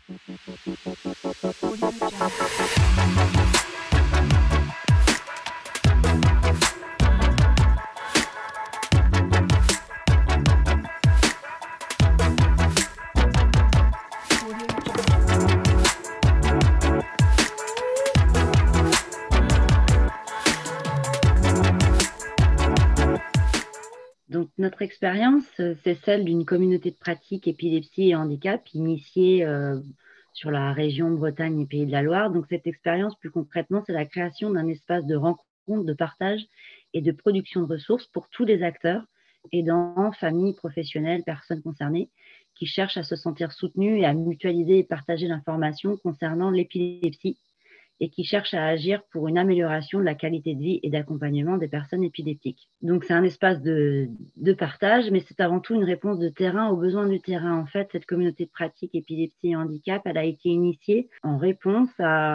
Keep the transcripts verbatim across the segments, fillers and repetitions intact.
Donc, notre expérience, c'est celle d'une communauté de pratique épilepsie et handicap initiée euh, sur la région Bretagne et Pays de la Loire. Donc, cette expérience, plus concrètement, c'est la création d'un espace de rencontre, de partage et de production de ressources pour tous les acteurs, aidants, familles, professionnels, personnes concernées, qui cherchent à se sentir soutenus et à mutualiser et partager l'information concernant l'épilepsie et qui cherchent à agir pour une amélioration de la qualité de vie et d'accompagnement des personnes épileptiques. Donc, c'est un espace de, de partage, mais c'est avant tout une réponse de terrain aux besoins du terrain. En fait, cette communauté de pratique épilepsie et handicap, elle a été initiée en réponse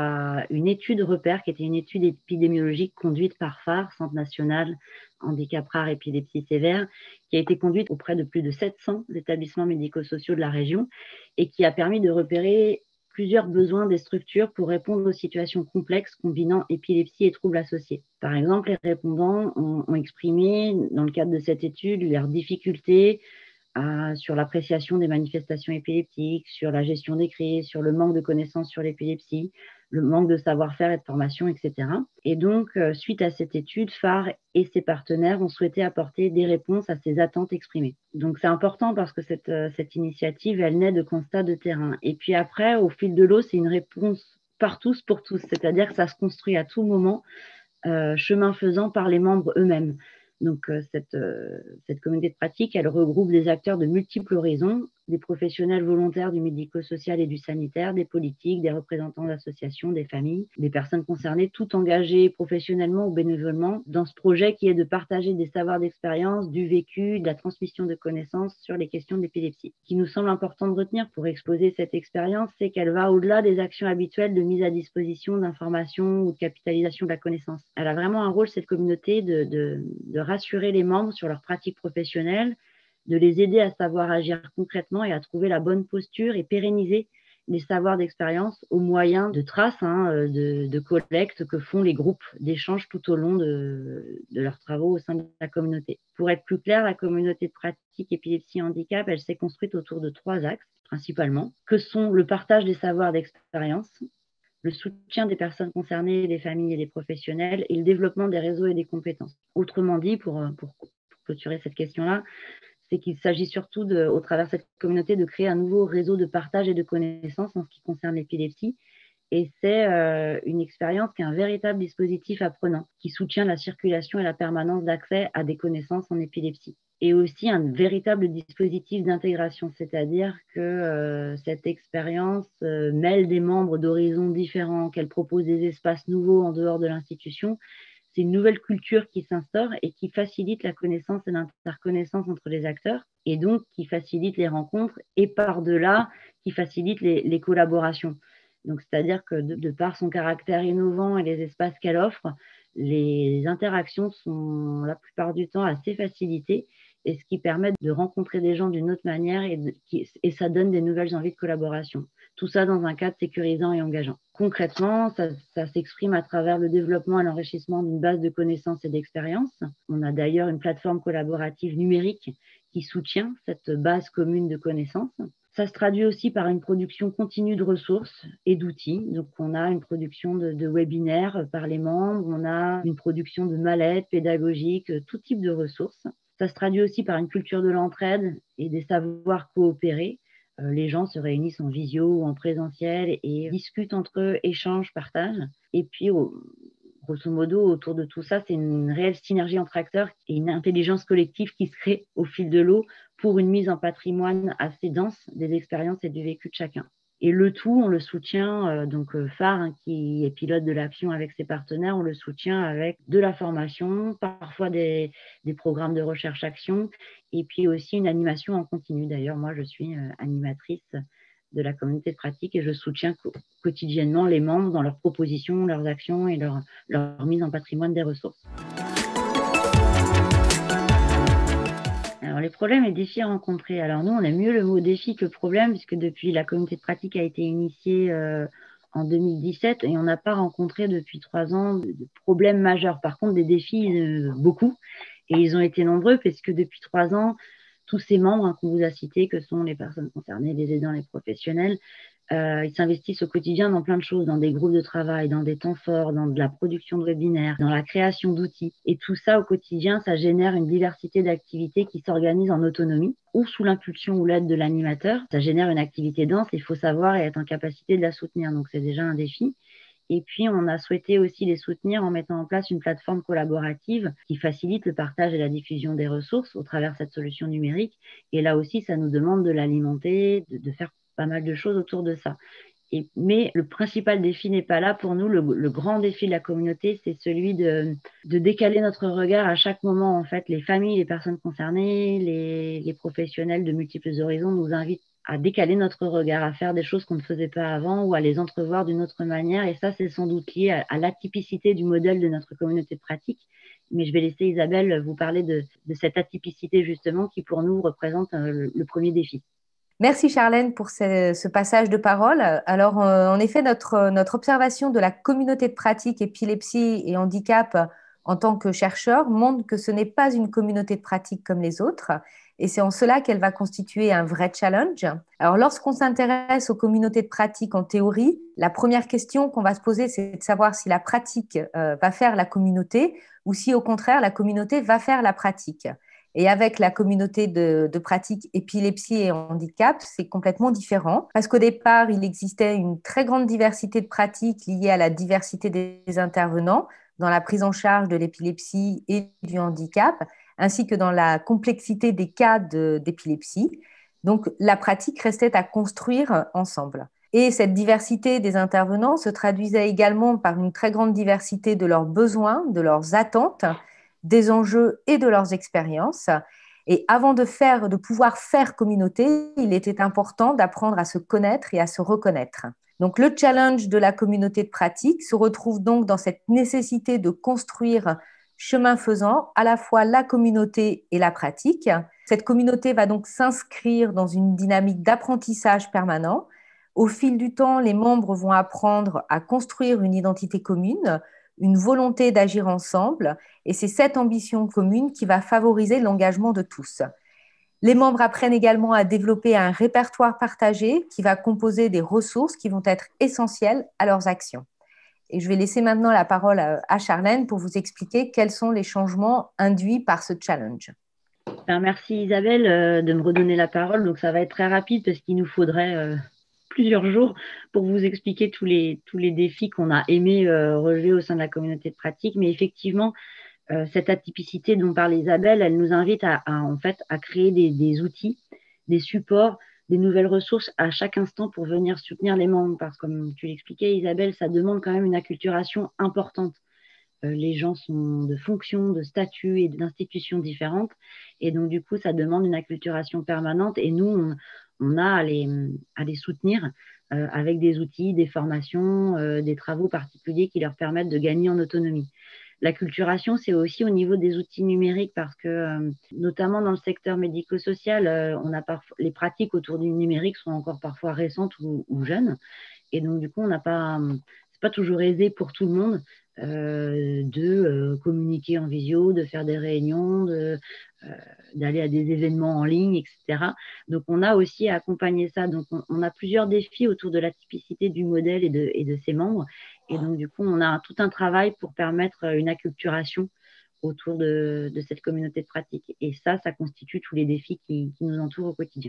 à une étude repère qui était une étude épidémiologique conduite par phare, Centre national handicap rare, épilepsie sévère, qui a été conduite auprès de plus de sept cents établissements médico-sociaux de la région et qui a permis de repérer plusieurs besoins des structures pour répondre aux situations complexes combinant épilepsie et troubles associés. Par exemple, les répondants ont, ont exprimé, dans le cadre de cette étude, leurs difficultés euh, sur l'appréciation des manifestations épileptiques, sur la gestion des crises, sur le manque de connaissances sur l'épilepsie, le manque de savoir-faire et de formation, et cetera. Et donc, euh, suite à cette étude, phare et ses partenaires ont souhaité apporter des réponses à ces attentes exprimées. Donc, c'est important parce que cette, euh, cette initiative, elle naît de constats de terrain. Et puis après, au fil de l'eau, c'est une réponse par tous pour tous, c'est-à-dire que ça se construit à tout moment, euh, chemin faisant par les membres eux-mêmes. Donc, euh, cette, euh, cette communauté de pratique, elle regroupe des acteurs de multiples horizons, des professionnels volontaires du médico-social et du sanitaire, des politiques, des représentants d'associations, des familles, des personnes concernées, tout engagées professionnellement ou bénévolement dans ce projet qui est de partager des savoirs d'expérience, du vécu, de la transmission de connaissances sur les questions de l'épilepsie. Ce qui nous semble important de retenir pour exposer cette expérience, c'est qu'elle va au-delà des actions habituelles de mise à disposition d'informations ou de capitalisation de la connaissance. Elle a vraiment un rôle, cette communauté, de, de, de rassurer les membres sur leurs pratiques professionnelles, de les aider à savoir agir concrètement et à trouver la bonne posture et pérenniser les savoirs d'expérience au moyen de traces, hein, de, de collectes que font les groupes d'échange tout au long de, de leurs travaux au sein de la communauté. Pour être plus clair, la communauté de pratique épilepsie et handicap, elle s'est construite autour de trois axes principalement, que sont le partage des savoirs d'expérience, le soutien des personnes concernées, des familles et des professionnels, et le développement des réseaux et des compétences. Autrement dit, pour, pour, pour clôturer cette question-là, c'est qu'il s'agit surtout, de, au travers de cette communauté, de créer un nouveau réseau de partage et de connaissances en ce qui concerne l'épilepsie. Et c'est euh, une expérience qui est un véritable dispositif apprenant, qui soutient la circulation et la permanence d'accès à des connaissances en épilepsie. Et aussi un véritable dispositif d'intégration, c'est-à-dire que euh, cette expérience euh, mêle des membres d'horizons différents, qu'elle propose des espaces nouveaux en dehors de l'institution. C'est une nouvelle culture qui s'instaure et qui facilite la connaissance et l'interconnaissance entre les acteurs et donc qui facilite les rencontres et par-delà, qui facilite les, les collaborations. Donc, c'est-à-dire que de, de par son caractère innovant et les espaces qu'elle offre, les interactions sont la plupart du temps assez facilitées et ce qui permet de rencontrer des gens d'une autre manière et, de, qui, et ça donne des nouvelles envies de collaboration. Tout ça dans un cadre sécurisant et engageant. Concrètement, ça, ça s'exprime à travers le développement et l'enrichissement d'une base de connaissances et d'expériences. On a d'ailleurs une plateforme collaborative numérique qui soutient cette base commune de connaissances. Ça se traduit aussi par une production continue de ressources et d'outils. Donc, on a une production de, de webinaires par les membres, on a une production de mallettes pédagogiques, tout type de ressources. Ça se traduit aussi par une culture de l'entraide et des savoirs coopérés. Euh, les gens se réunissent en visio ou en présentiel et discutent entre eux, échangent, partagent. Et puis, au, grosso modo, autour de tout ça, c'est une réelle synergie entre acteurs et une intelligence collective qui se crée au fil de l'eau pour une mise en patrimoine assez dense des expériences et du vécu de chacun. Et le tout, on le soutient, euh, donc euh, phare, hein, qui est pilote de l'action avec ses partenaires, on le soutient avec de la formation, parfois des, des programmes de recherche-action, et puis aussi une animation en continu. D'ailleurs, moi, je suis euh, animatrice de la communauté de pratique et je soutiens co- quotidiennement les membres dans leurs propositions, leurs actions et leur, leur mise en patrimoine des ressources. Alors, les problèmes et défis rencontrés. Alors, nous, on aime mieux le mot défi que problème, puisque depuis, la communauté de pratique a été initiée euh, en deux mille dix-sept et on n'a pas rencontré depuis trois ans de, de problèmes majeurs. Par contre, des défis, euh, beaucoup. Et ils ont été nombreux, parce que depuis trois ans, tous ces membres hein, qu'on vous a cités, que sont les personnes concernées, les aidants, les professionnels, euh, ils s'investissent au quotidien dans plein de choses, dans des groupes de travail, dans des temps forts, dans de la production de webinaires, dans la création d'outils. Et tout ça, au quotidien, ça génère une diversité d'activités qui s'organisent en autonomie ou sous l'impulsion ou l'aide de l'animateur. Ça génère une activité dense, il faut savoir et être en capacité de la soutenir. Donc, c'est déjà un défi. Et puis, on a souhaité aussi les soutenir en mettant en place une plateforme collaborative qui facilite le partage et la diffusion des ressources au travers de cette solution numérique. Et là aussi, ça nous demande de l'alimenter, de, de faire pas mal de choses autour de ça. Et, mais le principal défi n'est pas là pour nous. Le, le grand défi de la communauté, c'est celui de, de décaler notre regard à chaque moment. En fait, les familles, les personnes concernées, les, les professionnels de multiples horizons nous invitent à décaler notre regard, à faire des choses qu'on ne faisait pas avant ou à les entrevoir d'une autre manière. Et ça, c'est sans doute lié à, à l'atypicité du modèle de notre communauté de pratique. Mais je vais laisser Isabelle vous parler de, de cette atypicité, justement, qui pour nous représente le, le premier défi. Merci Charlène pour ce, ce passage de parole. Alors, euh, en effet, notre, notre observation de la communauté de pratique épilepsie et handicap en tant que chercheur montre que ce n'est pas une communauté de pratique comme les autres. Et c'est en cela qu'elle va constituer un vrai challenge. Alors, lorsqu'on s'intéresse aux communautés de pratique en théorie, la première question qu'on va se poser, c'est de savoir si la pratique euh, va faire la communauté ou si, au contraire, la communauté va faire la pratique. Et avec la communauté de, de pratique épilepsie et handicap, c'est complètement différent. Parce qu'au départ, il existait une très grande diversité de pratiques liées à la diversité des intervenants dans la prise en charge de l'épilepsie et du handicap, ainsi que dans la complexité des cas de, d'épilepsie. Donc, la pratique restait à construire ensemble. Et cette diversité des intervenants se traduisait également par une très grande diversité de leurs besoins, de leurs attentes, des enjeux et de leurs expériences. Et avant de, faire, de pouvoir faire communauté, il était important d'apprendre à se connaître et à se reconnaître. Donc, le challenge de la communauté de pratique se retrouve donc dans cette nécessité de construire, chemin faisant, à la fois la communauté et la pratique. Cette communauté va donc s'inscrire dans une dynamique d'apprentissage permanent. Au fil du temps, les membres vont apprendre à construire une identité commune, une volonté d'agir ensemble, et c'est cette ambition commune qui va favoriser l'engagement de tous. Les membres apprennent également à développer un répertoire partagé qui va composer des ressources qui vont être essentielles à leurs actions. Et je vais laisser maintenant la parole à Charlène pour vous expliquer quels sont les changements induits par ce challenge. Ben, merci Isabelle euh, de me redonner la parole. Donc ça va être très rapide parce qu'il nous faudrait euh, plusieurs jours pour vous expliquer tous les, tous les défis qu'on a aimé euh, relever au sein de la communauté de pratique. Mais effectivement, Euh, cette atypicité dont parle Isabelle, elle nous invite à, à, en fait, à créer des, des outils, des supports, des nouvelles ressources à chaque instant pour venir soutenir les membres. Parce que, comme tu l'expliquais, Isabelle, ça demande quand même une acculturation importante. Euh, les gens sont de fonctions, de statuts et d'institutions différentes. Et donc, du coup, ça demande une acculturation permanente. Et nous, on, on a à les, à les soutenir euh, avec des outils, des formations, euh, des travaux particuliers qui leur permettent de gagner en autonomie. L'acculturation, c'est aussi au niveau des outils numériques parce que, euh, notamment dans le secteur médico-social, euh, on a parfois, les pratiques autour du numérique sont encore parfois récentes ou, ou jeunes. Et donc, du coup, on n'a pas, c'est pas toujours aisé pour tout le monde euh, de euh, communiquer en visio, de faire des réunions, de, euh, d'aller à des événements en ligne, et cetera. Donc, on a aussi à accompagner ça. Donc, on, on a plusieurs défis autour de la typicité du modèle et de, et de ses membres. Et donc, du coup, on a tout un travail pour permettre une acculturation autour de, de cette communauté de pratique. Et ça, ça constitue tous les défis qui, qui nous entourent au quotidien.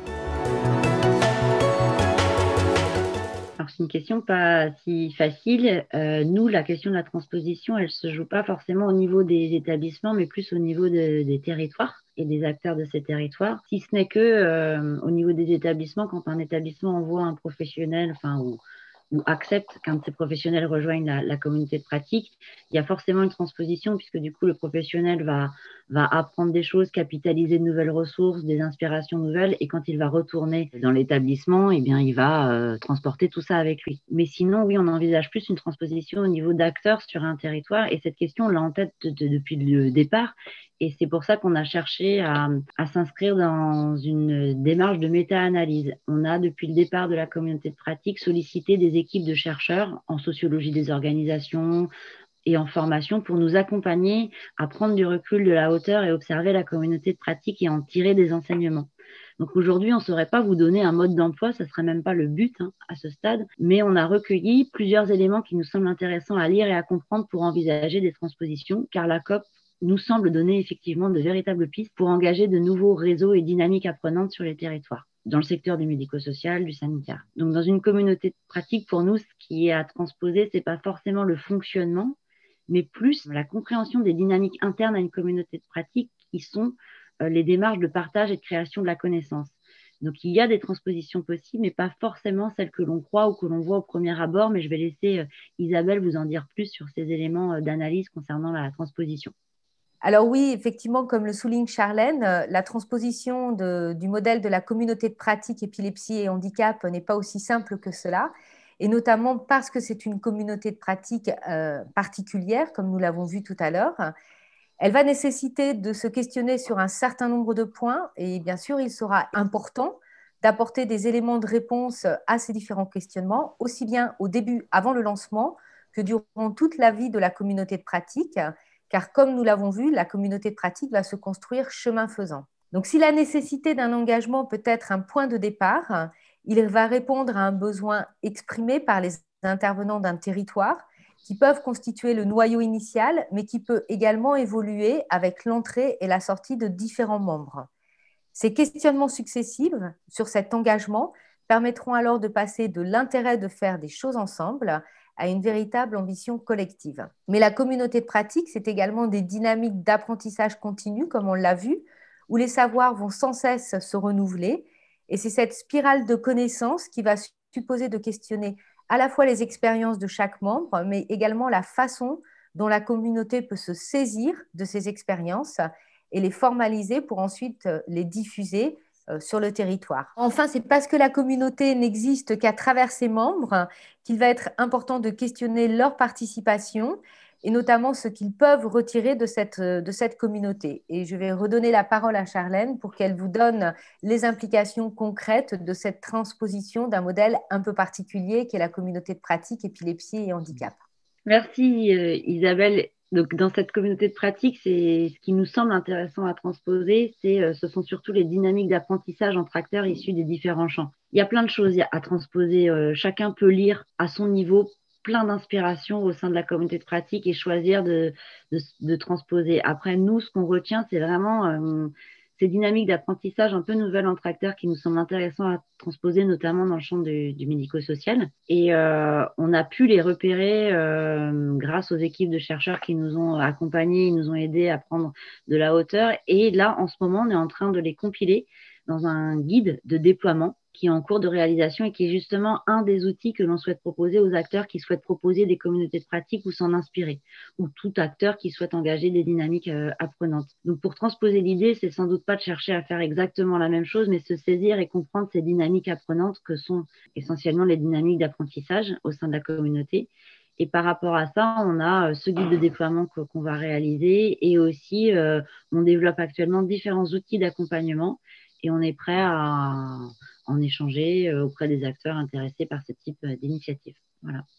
Alors, c'est une question pas si facile. Euh, nous, la question de la transposition, elle ne se joue pas forcément au niveau des établissements, mais plus au niveau de, des territoires et des acteurs de ces territoires. Si ce n'est que euh, au niveau des établissements, quand un établissement envoie un professionnel, enfin, ou, ou accepte qu'un de ces professionnels rejoigne la, la communauté de pratique, il y a forcément une transposition puisque du coup, le professionnel va, va apprendre des choses, capitaliser de nouvelles ressources, des inspirations nouvelles, et quand il va retourner dans l'établissement, eh bien, il va euh, transporter tout ça avec lui. Mais sinon, oui, on envisage plus une transposition au niveau d'acteurs sur un territoire, et cette question, on l'a en tête de, de, depuis le départ, et c'est pour ça qu'on a cherché à, à s'inscrire dans une démarche de méta-analyse. On a, depuis le départ de la communauté de pratique, sollicité des équipes de chercheurs en sociologie des organisations et en formation pour nous accompagner à prendre du recul, de la hauteur et observer la communauté de pratique et en tirer des enseignements. Donc aujourd'hui, on ne saurait pas vous donner un mode d'emploi, ça ne serait même pas le but hein, à ce stade, mais on a recueilli plusieurs éléments qui nous semblent intéressants à lire et à comprendre pour envisager des transpositions, car la C O P nous semble donner effectivement de véritables pistes pour engager de nouveaux réseaux et dynamiques apprenantes sur les territoires, dans le secteur du médico-social, du sanitaire. Donc, dans une communauté de pratique, pour nous, ce qui est à transposer, ce n'est pas forcément le fonctionnement, mais plus la compréhension des dynamiques internes à une communauté de pratique qui sont euh, les démarches de partage et de création de la connaissance. Donc, il y a des transpositions possibles, mais pas forcément celles que l'on croit ou que l'on voit au premier abord, mais je vais laisser euh, Isabelle vous en dire plus sur ces éléments euh, d'analyse concernant la transposition. Alors oui, effectivement, comme le souligne Charlène, la transposition de, du modèle de la communauté de pratique épilepsie et handicap n'est pas aussi simple que cela, et notamment parce que c'est une communauté de pratique euh, particulière, comme nous l'avons vu tout à l'heure. Elle va nécessiter de se questionner sur un certain nombre de points, et bien sûr, il sera important d'apporter des éléments de réponse à ces différents questionnements, aussi bien au début, avant le lancement, que durant toute la vie de la communauté de pratique, car comme nous l'avons vu, la communauté de pratique va se construire chemin faisant. Donc, si la nécessité d'un engagement peut être un point de départ, il va répondre à un besoin exprimé par les intervenants d'un territoire qui peuvent constituer le noyau initial, mais qui peut également évoluer avec l'entrée et la sortie de différents membres. Ces questionnements successifs sur cet engagement permettront alors de passer de l'intérêt de faire des choses ensemble à une véritable ambition collective. Mais la communauté de pratique, c'est également des dynamiques d'apprentissage continu, comme on l'a vu, où les savoirs vont sans cesse se renouveler. Et c'est cette spirale de connaissances qui va supposer de questionner à la fois les expériences de chaque membre, mais également la façon dont la communauté peut se saisir de ces expériences et les formaliser pour ensuite les diffuser sur le territoire. Enfin, c'est parce que la communauté n'existe qu'à travers ses membres qu'il va être important de questionner leur participation et notamment ce qu'ils peuvent retirer de cette, de cette communauté. Et je vais redonner la parole à Charlène pour qu'elle vous donne les implications concrètes de cette transposition d'un modèle un peu particulier qui est la communauté de pratique épilepsie et handicap. Merci euh, Isabelle. Donc, dans cette communauté de pratique, c'est ce qui nous semble intéressant à transposer, c'est, euh, ce sont surtout les dynamiques d'apprentissage entre acteurs issus des différents champs. Il y a plein de choses à transposer. Euh, chacun peut lire à son niveau plein d'inspirations au sein de la communauté de pratique et choisir de, de, de transposer. Après, nous, ce qu'on retient, c'est vraiment euh, ces dynamiques d'apprentissage un peu nouvelles entre acteurs qui nous semblent intéressants à transposer, notamment dans le champ du, du médico-social. Et euh, on a pu les repérer euh, grâce aux équipes de chercheurs qui nous ont accompagnés, ils nous ont aidés à prendre de la hauteur. Et là, en ce moment, on est en train de les compiler dans un guide de déploiement qui est en cours de réalisation et qui est justement un des outils que l'on souhaite proposer aux acteurs qui souhaitent proposer des communautés de pratique ou s'en inspirer, ou tout acteur qui souhaite engager des dynamiques euh, apprenantes. Donc pour transposer l'idée, c'est sans doute pas de chercher à faire exactement la même chose, mais se saisir et comprendre ces dynamiques apprenantes que sont essentiellement les dynamiques d'apprentissage au sein de la communauté. Et par rapport à ça, on a ce guide de déploiement qu'on va réaliser et aussi euh, on développe actuellement différents outils d'accompagnement et on est prêt à en échanger auprès des acteurs intéressés par ce type d'initiative. Voilà.